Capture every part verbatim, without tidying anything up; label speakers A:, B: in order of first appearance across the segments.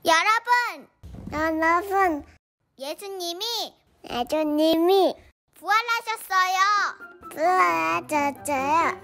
A: 여러분,
B: 여러분,
A: 예수님이
B: 예수님이
A: 부활하셨어요.
B: 부활하셨어요.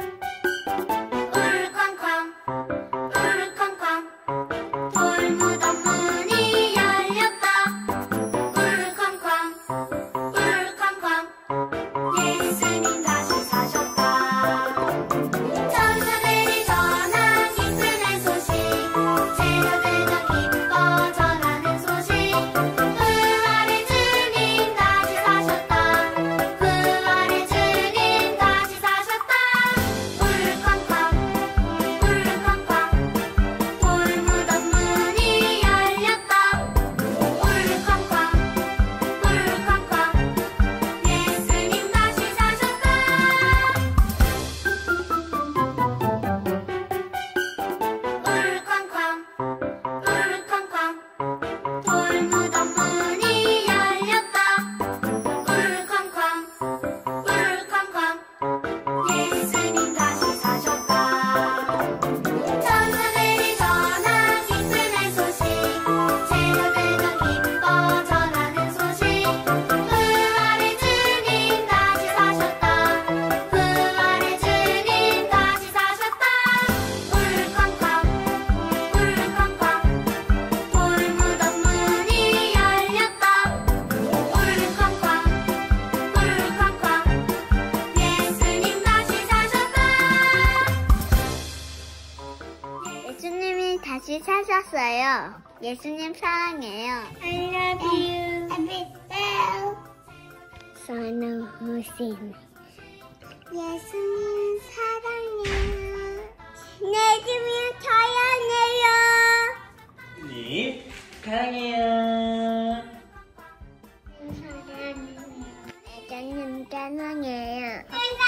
A: 울쾅쾅, 울쾅쾅, 돌무덤 문이 열렸다. 울쾅쾅, 울쾅쾅, 예수님 다시 사셨다. 천사들이 전한 기쁜 소식, 제자들도 기뻐 전하는 소식. 부활의 주님 다시 사셨다. 부활의 주님 다시 사셨다. 울쾅쾅, 울쾅쾅, 돌무덤 문이 열렸다. 울쾅쾅, 울쾅쾅, 예수님 다시 사셨다. 울쾅쾅, 울쾅쾅, 돌무덤 문이 열렸다. 울쾅쾅, 울쾅쾅, 예수님 다시 사셨다. 천사들이 전한 기쁜 소식, 제자들도 기뻐 전하는 소식. 부활의 주님 다시 사셨다. 부활의 주님 다시 사셨다. 울쾅쾅, 울쾅쾅, 돌무덤 문이 열렸다. 울쾅쾅, 울쾅쾅, 예수님 다시 사셨다. 예수님이 다시 사셨어요. 예수님 사랑해요. I love you. everything.
B: 선우신
A: 예수님 사랑해요. 예수님 사랑해요.
C: 님 사랑해요.
A: 사랑해요.
B: 예수님 사랑해요.
A: 사랑해요.